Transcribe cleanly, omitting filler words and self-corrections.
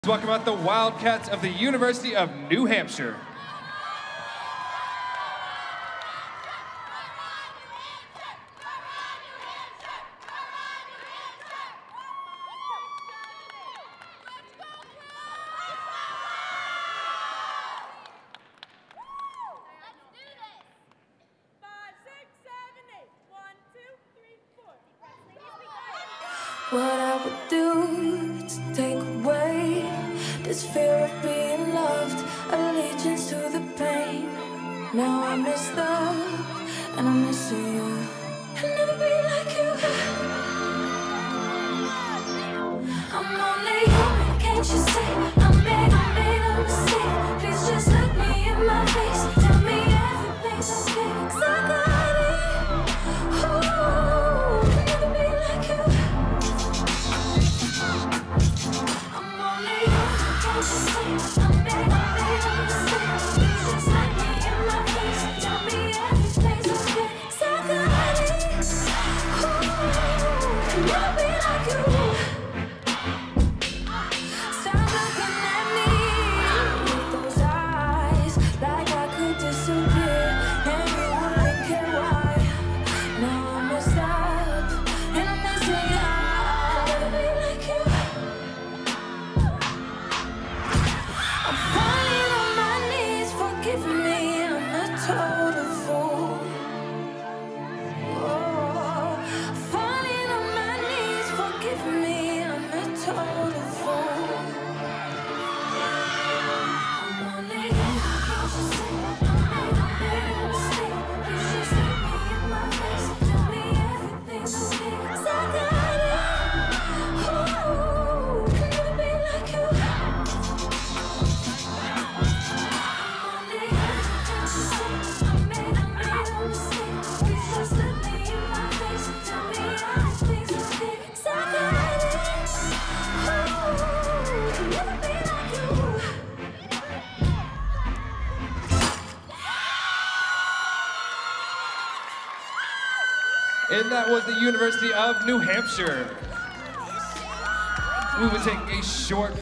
Welcome out the Wildcats of the University of New Hampshire. What I would do to take away this fear of being loved, allegiance to the pain. Now I miss love, and I'm missing you. I'll never be like you. I'm only human, can't you see? I made a mistake. Please just look me in my face. Tell me everything's okay, 'cause I got it. Ooh, I'll never be like you. And that was the University of New Hampshire. We will take a short